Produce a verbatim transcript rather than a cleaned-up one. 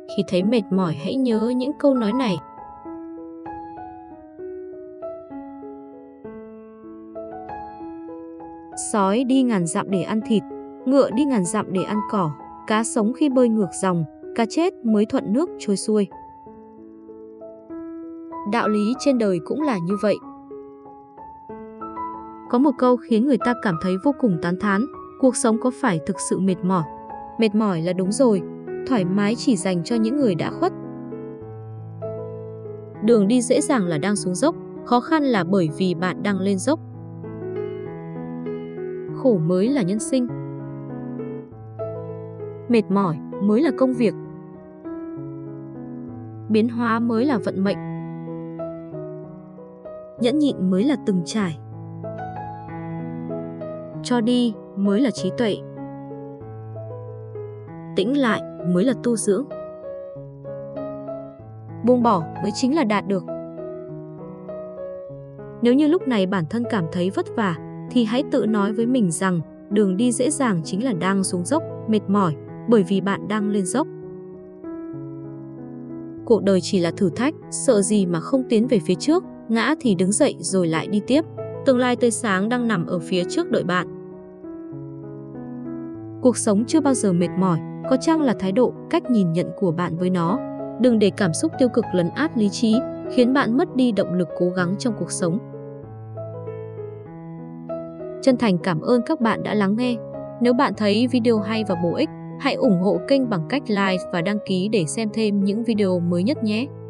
Khi thấy mệt mỏi hãy nhớ những câu nói này. Sói đi ngàn dặm để ăn thịt, ngựa đi ngàn dặm để ăn cỏ, cá sống khi bơi ngược dòng, cá chết mới thuận nước trôi xuôi. Đạo lý trên đời cũng là như vậy. Có một câu khiến người ta cảm thấy vô cùng tán thán, cuộc sống có phải thực sự mệt mỏi? Mệt mỏi là đúng rồi, thoải mái chỉ dành cho những người đã khuất. Đường đi dễ dàng là đang xuống dốc, khó khăn là bởi vì bạn đang lên dốc. Khổ mới là nhân sinh. Mệt mỏi mới là công việc. Biến hóa mới là vận mệnh. Nhẫn nhịn mới là từng trải. Cho đi mới là trí tuệ. Tĩnh lại mới là tu dưỡng. Buông bỏ mới chính là đạt được. Nếu như lúc này bản thân cảm thấy vất vả, thì hãy tự nói với mình rằng đường đi dễ dàng chính là đang xuống dốc, mệt mỏi, bởi vì bạn đang lên dốc. Cuộc đời chỉ là thử thách, sợ gì mà không tiến về phía trước, ngã thì đứng dậy rồi lại đi tiếp. Tương lai tươi sáng đang nằm ở phía trước đợi bạn. Cuộc sống chưa bao giờ mệt mỏi, có chăng là thái độ, cách nhìn nhận của bạn với nó. Đừng để cảm xúc tiêu cực lấn át lý trí, khiến bạn mất đi động lực cố gắng trong cuộc sống. Chân thành cảm ơn các bạn đã lắng nghe. Nếu bạn thấy video hay và bổ ích, hãy ủng hộ kênh bằng cách like và đăng ký để xem thêm những video mới nhất nhé.